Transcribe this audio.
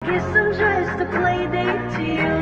guess I'm just a play date to you.